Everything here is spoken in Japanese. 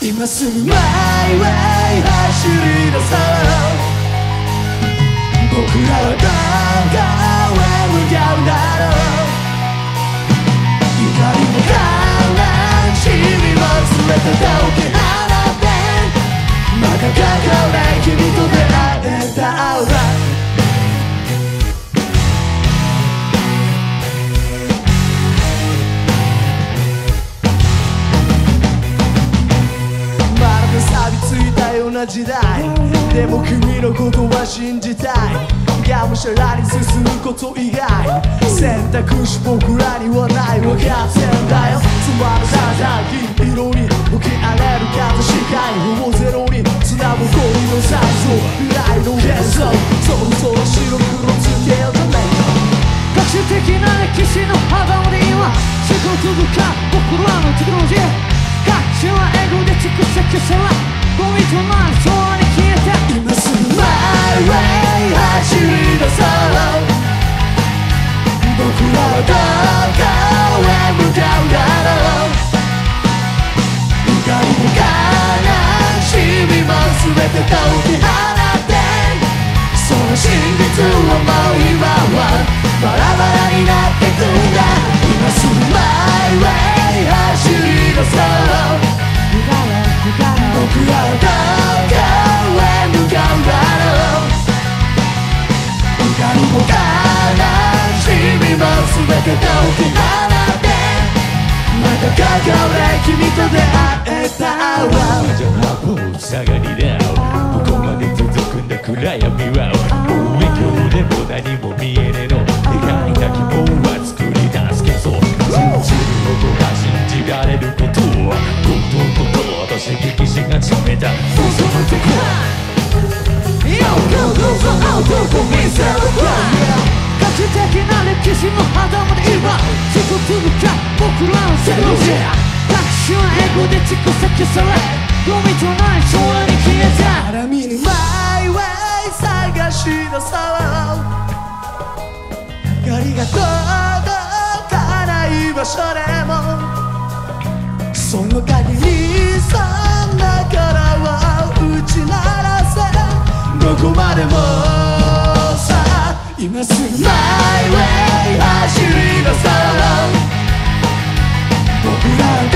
今すぐ My way 走り出そう僕らはどこへ向かうだろう怒りも悲しみも全て解き放てまたここで君と出会えたら時代でも君のことは信じたいがむしゃらに進むこと以外選択肢僕らにはない分かってんだよつまらない銀色に吹き荒れる風視界ほぼゼロに砂ぼこりの残像未来の幻想そろそろ白黒つけようじゃないの革新的な歴史の狭間で今進化を続ける僕らのTechnology確信はエゴで蓄積されゴミとなり空に消えた今すぐ My way 走り出そう僕らはどこへ向かうだろう怒りも悲しみも全て解き放てその真実はもう今はバラバラになってくんだ今すぐ My way 走り出そう僕らはどこへ向かうだろう怒りも悲しみも全て解き放てまたここで君と出会えたらじゃあもう下がりだここまで続くんだ暗闇はもう影響でも何も見えねえの描いた希望は作り出すけど信じることが信じられることは刺激し始めたそのとこ Yo, go, go, go, NAOTO 見せる革新的な歴史の狭間で今進化を続ける僕らのTechnology確信はエゴで蓄積されゴミとなり空に消えた荒見に My way 探し出そう光が届かない場所でもその限りそんなからを打ち鳴らせどこまでもさ今すぐ My way 走り出そう僕ら